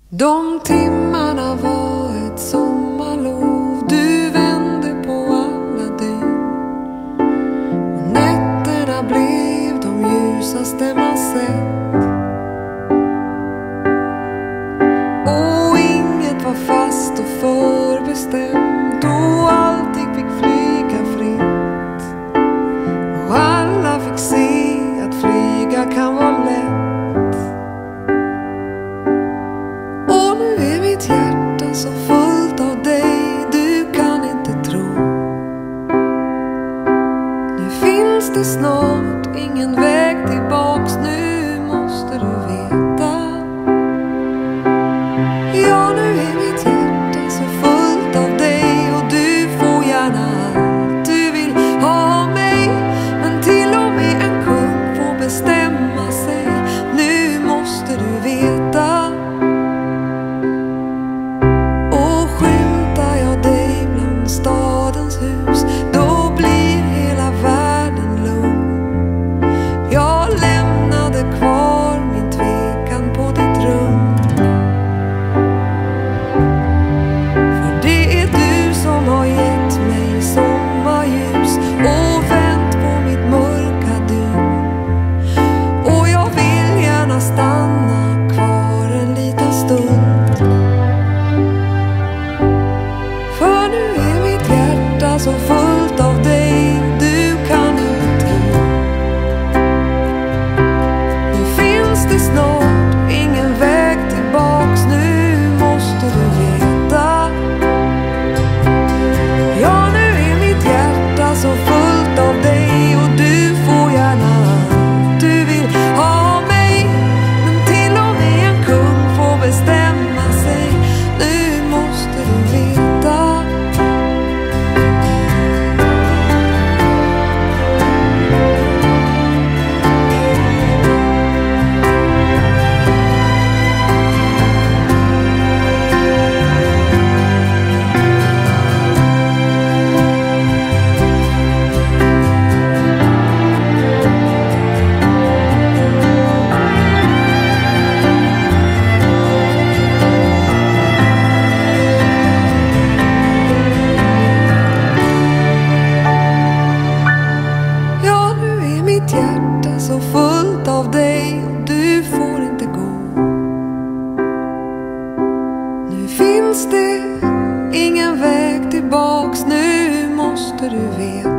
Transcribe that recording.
De timmarna var ett sommarlov. Du vände på alla dygn. Och nätterna blev de ljusaste man sett. Och inget var fast och förbestämt. Och allting fick flyga fritt. Och alla fick se att flyga kan vara lätt. Hjärta så fullt av dig, du kan inte tro. Nu finns det snart ingen väg tillbaks, nu måste du veta. Ja, nu är mitt hjärta så fullt av dig och du får gärna allt du vill ha av mig. Men till och med en kung får bestämma sig, nu måste du veta. Stadens hus, då blir hela världen lugn. Jag lämnade kvar min tvekan på ditt rum. För det är du som har gett mig sommarljus och vänt på mitt mörka dygn. Och jag vill gärna stanna kvar en liten stund. För nu är mitt hjärta så fullt av dig, du kan inte tro. Nu finns det snart ingen väg tillbaks, nu måste du veta. Ja, nu är mitt hjärta så fullt av dig och du får gärna allt du vill ha av mig. Men till och med en kung får bestämma sig, nu måste du veta. Mitt hjärta så fullt av dig och du får inte gå. Nu finns det ingen väg tillbaks, nu måste du veta.